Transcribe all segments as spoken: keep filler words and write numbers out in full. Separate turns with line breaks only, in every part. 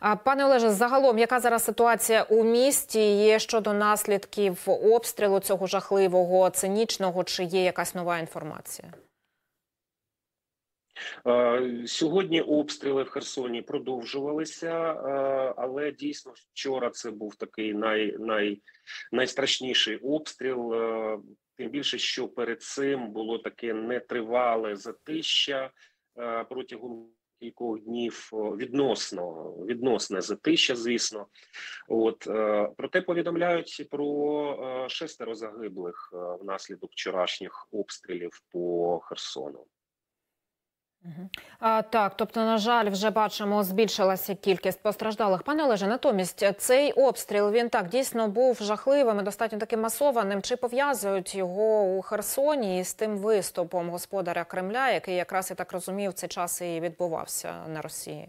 Пане Олеже, загалом, яка зараз ситуація у місті? Є щодо наслідків обстрілу цього жахливого, цинічного, чи є якась нова інформація?
Сьогодні обстріли в Херсоні продовжувалися, але дійсно вчора це був такий най, най, найстрашніший обстріл. Тим більше, що перед цим було таке нетривале затища протягом кількох днів, відносно, відносне затища, звісно. От, проте повідомляють про шестеро загиблих внаслідок вчорашніх обстрілів по Херсону.
А, так, тобто, на жаль, вже бачимо, збільшилася кількість постраждалих. Пане Олеже, натомість цей обстріл, він так дійсно був жахливим і достатньо таким масованим. Чи пов'язують його у Херсоні із тим виступом господаря Кремля, який якраз, я так розумію, в цей час і відбувався на Росії?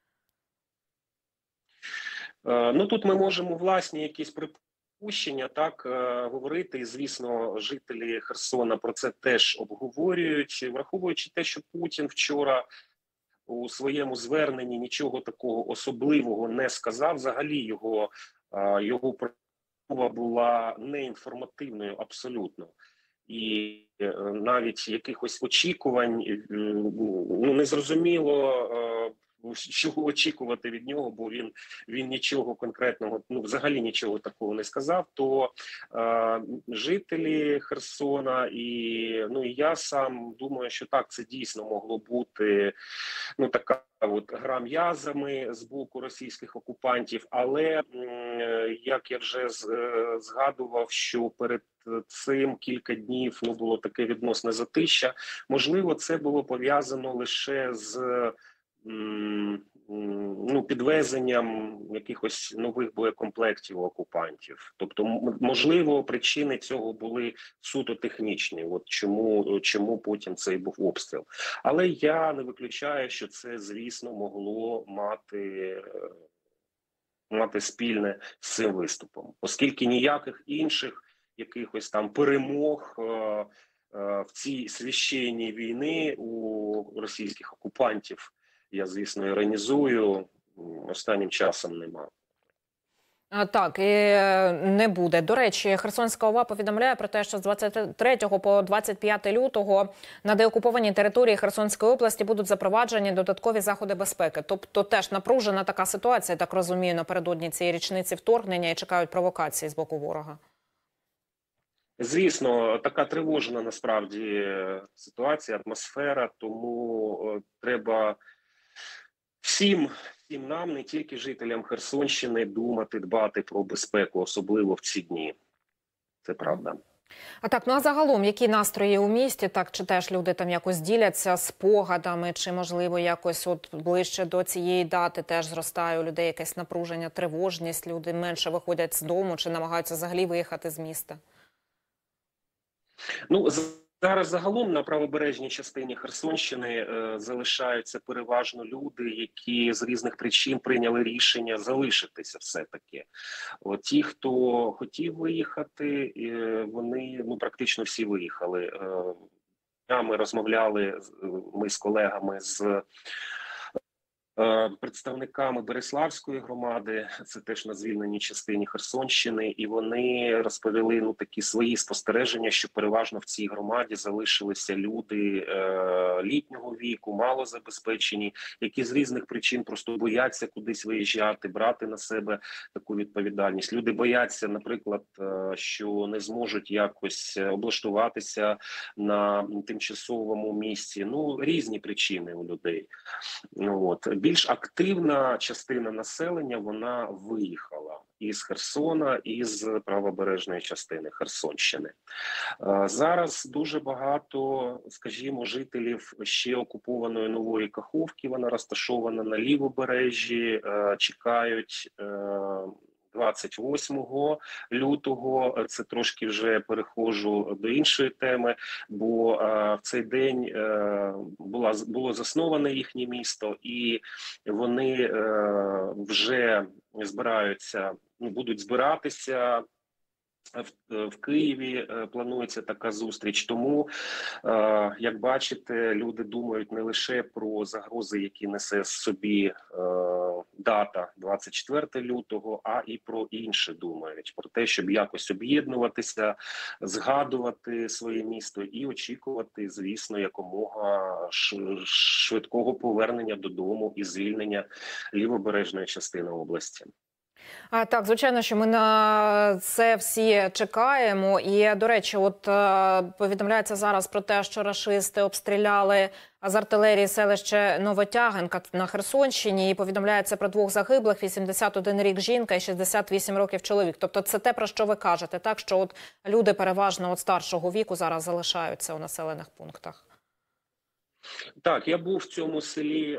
Ну, тут ми можемо власні якісь припущення так говорити, і, звісно, жителі Херсона про це теж обговорюють, враховуючи те, що Путін вчора у своєму зверненні нічого такого особливого не сказав. Взагалі його, його промова була неінформативною абсолютно. І навіть якихось очікувань, ну, незрозуміло, чого очікувати від нього, бо він, він нічого конкретного, ну взагалі нічого такого не сказав, то е, жителі Херсона і, ну, і я сам думаю, що так, це дійсно могло бути, ну, така от гра м'язами з боку російських окупантів, але, е, як я вже з, е, згадував, що перед цим кілька днів, ну, було таке відносне затища, можливо, це було пов'язано лише з ну, підвезенням якихось нових боєкомплектів окупантів. Тобто, можливо, причини цього були суто технічні, от чому, чому потім цей був обстріл. Але я не виключаю, що це, звісно, могло мати, мати спільне з цим виступом. Оскільки ніяких інших якихось там перемог в цій священній війни у російських окупантів, я, звісно, іронізую, останнім часом нема.
А, так, і не буде. До речі, Херсонська ОВА повідомляє про те, що з двадцять третього по двадцять п'яте лютого на деокупованій території Херсонської області будуть запроваджені додаткові заходи безпеки. Тобто теж напружена така ситуація, так розумію, напередодні цієї річниці вторгнення і чекають провокації з боку ворога.
Звісно, така тривожна насправді ситуація, атмосфера, тому треба всім, всім нам, не тільки жителям Херсонщини, думати, дбати про безпеку, особливо в ці дні. Це правда.
А так, ну а загалом, які настрої у місті? Так, чи теж люди там якось діляться спогадами, чи, можливо, якось от ближче до цієї дати теж зростає у людей якесь напруження, тривожність, люди менше виходять з дому, чи намагаються взагалі виїхати з міста?
Ну, зараз загалом на правобережній частині Херсонщини е, залишаються переважно люди, які з різних причин прийняли рішення залишитися все-таки. От ті, хто хотів виїхати, е, вони, ну, практично всі виїхали. Е, ми розмовляли, ми з колегами з представниками Береславської громади, це теж на звільненій частині Херсонщини, і вони розповіли, ну, такі свої спостереження, що переважно в цій громаді залишилися люди е, літнього віку, малозабезпечені, які з різних причин просто бояться кудись виїжджати, брати на себе таку відповідальність. Люди бояться, наприклад, е, що не зможуть якось облаштуватися на тимчасовому місці. Ну, різні причини у людей. Ну, от. Більш активна частина населення, вона виїхала із Херсона, із правобережної частини Херсонщини. Зараз дуже багато, скажімо, жителів ще окупованої Нової Каховки, вона розташована на лівобережжі, чекають двадцять восьмого лютого, це трошки вже переходжу до іншої теми, бо е, в цей день е, була, було засноване їхнє місто, і вони е, вже збираються, ну, будуть збиратися В, в Києві планується така зустріч. Тому, як бачите, люди думають не лише про загрози, які несе собі дата двадцять четверте лютого, а і про інше думають. Про те, щоб якось об'єднуватися, згадувати своє місто і очікувати, звісно, якомога швидкого повернення додому і звільнення лівобережної частини області.
А, так, звичайно, що ми на це всі чекаємо. І, до речі, от е, повідомляється зараз про те, що рашисти обстріляли з артилерії селище Новотягинка на Херсонщині. І повідомляється про двох загиблих, вісімдесят один рік жінка і шістдесят вісім років чоловік. Тобто це те, про що ви кажете, так? Що от люди переважно от старшого віку зараз залишаються у населених пунктах.
Так, я був в цьому селі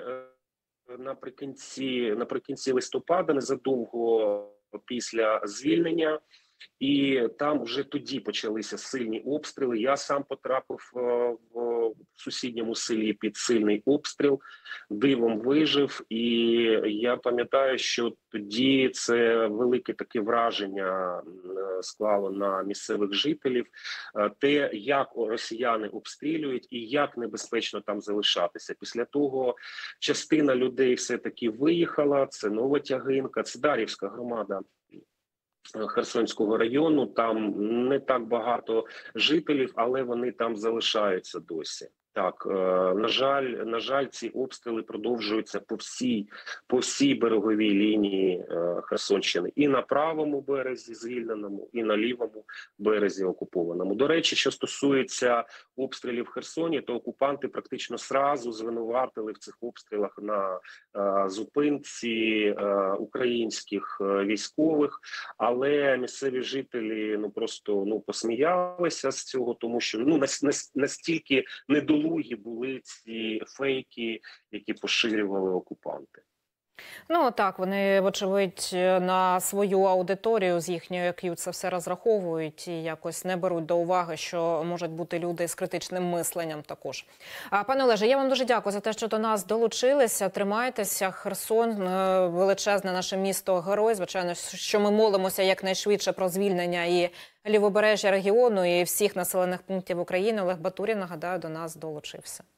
наприкінці, наприкінці листопада, незадовго після звільнення, і там вже тоді почалися сильні обстріли. Я сам потрапив в сусідньому селі під сильний обстріл, дивом вижив, і я пам'ятаю, що тоді це велике таке враження склало на місцевих жителів, те, як росіяни обстрілюють і як небезпечно там залишатися. Після того частина людей все-таки виїхала, це Новотягинка, це Дар'ївська громада Херсонського району, там не так багато жителів, але вони там залишаються досі. Так, на жаль, на жаль, ці обстріли продовжуються по всій, по всій береговій лінії Херсонщини. І на правому березі звільненому, і на лівому березі окупованому. До речі, що стосується обстрілів в Херсоні, то окупанти практично сразу звинуватили в цих обстрілах на е, зупинці е, українських військових. Але місцеві жителі ну просто ну посміялися з цього, тому що ну настільки недолугі були ці фейки, які поширювали окупанти.
Ну так, вони, вочевидь, на свою аудиторію з їхньою к'ю це все розраховують і якось не беруть до уваги, що можуть бути люди з критичним мисленням також. А, пане Олеже, я вам дуже дякую за те, що до нас долучилися. Тримайтеся. Херсон – величезне наше місто-герой. Звичайно, що ми молимося якнайшвидше про звільнення і лівобережжя регіону, і всіх населених пунктів України. Олег Батурін, нагадаю, до нас долучився.